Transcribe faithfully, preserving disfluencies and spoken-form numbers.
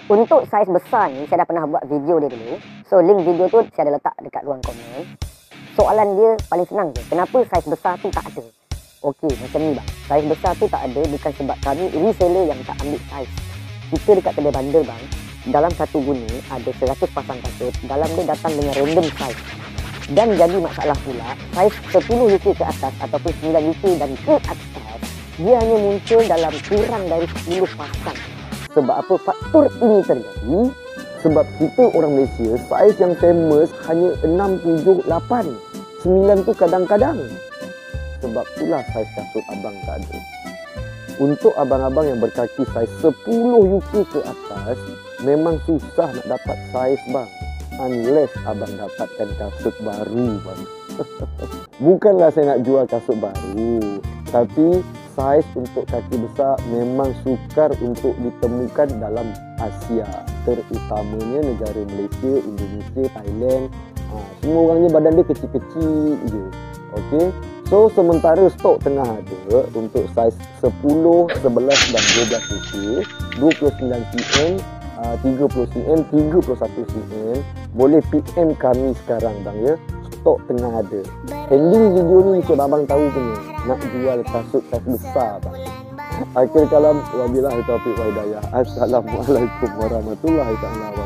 Untuk saiz besar ni, saya dah pernah buat video dia dulu. So, link video tu saya ada letak dekat ruang komen. Soalan dia paling senang je. Kenapa saiz besar tu tak ada? Okey, macam ni bang. Saiz besar tu tak ada bukan sebab kami reseller yang tak ambil saiz. Kita dekat kedai bandar bang, dalam satu guni ada seratus pasang kasut. Dalam dia datang dengan random saiz. Dan jadi masalah pula, saiz sepuluh U K ke atas ataupun sembilan U K dan ke atas, dia hanya muncul dalam kurang dari sepuluh pasang. Sebab apa faktor ini terjadi? Sebab kita orang Malaysia, saiz yang famous hanya enam, tujuh, lapan. sembilan tu kadang-kadang. Sebab itulah saiz kasut abang tak ada. Untuk abang-abang yang berkaki saiz sepuluh U K ke atas, memang susah nak dapat saiz bang. Unless abang dapatkan kasut baru bang. Bukanlah saya nak jual kasut baru, tapi saiz untuk kaki besar memang sukar untuk ditemukan dalam Asia, terutamanya negara Malaysia, Indonesia, Thailand. Ha, semua orangnya badan dia kecil-kecil je. Okey. So sementara stok tengah ada untuk saiz sepuluh, sebelas dan dua belas U K, dua puluh sembilan sentimeter, tiga puluh sentimeter, tiga puluh satu sentimeter. Boleh P M kami sekarang bang ya. Stok tengah ada. Ending video ni macam abang tahu punya, nak jual kasut saiz besar bang. Akhir kalam, wabillahi taufiq wa hidayah. Assalamualaikum warahmatullahi wabarakatuh.